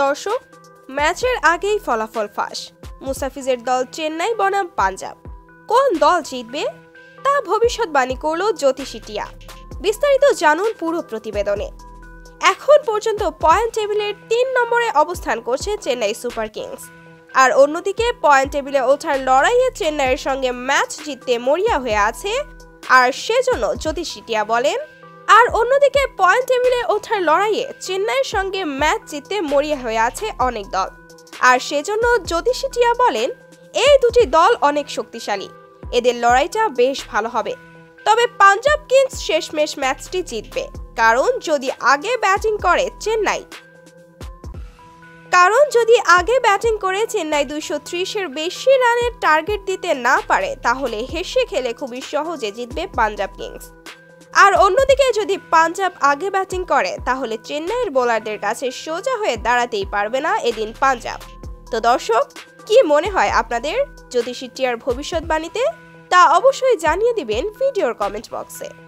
দর্শক, ম্যাচের আগেই ফলাফল ফাঁস। মুস্তাফিজের দল চেন্নাই বনাম পাঞ্জাব। কোন দল জিতবে তা ভবিষ্যৎবাণী করল জ্যোতিষী টিয়া। বিস্তারিত জানুন পুরো প্রতিবেদনে। এখন পর্যন্ত পয়েন্ট টেবিলের ৩ নম্বরে অবস্থান করছে চেন্নাই সুপার কিংস। আর অন্যদিকে পয়েন্ট টেবিলে ওঠার লড়াইয়ে চেন্নাইয়ের সঙ্গে ম্যাচ জিততে মরিয়া হয়ে আছে। আর সেজন্য জ্যোতিষী টিয়া বলেন, এই দুটি দল অনেক শক্তিশালী, এদের লড়াইটা বেশ ভালো হবে। তবে পাঞ্জাব কিংস শেষমেশ ম্যাচটি জিতবে, কারণ যদি আগে ব্যাটিং করে চেন্নাই 230-এর বেশি রানের টার্গেট দিতে না পারে, তাহলে হেসে খেলে খুবই সহজে জিতবে পাঞ্জাব কিংস। আর অন্যদিকে যদি পাঞ্জাব আগে ব্যাটিং করে, তাহলে চেন্নাইয়ের বোলারদের কাছে সোজা হয়ে দাঁড়াতেই পারবে না এদিন পাঞ্জাব। তো দর্শক, কি মনে হয় আপনাদের জ্যোতিষী টিয়ার ভবিষ্যৎবাণীতে? তা অবশ্যই জানিয়ে দিবেন ভিডিওর কমেন্ট বক্সে।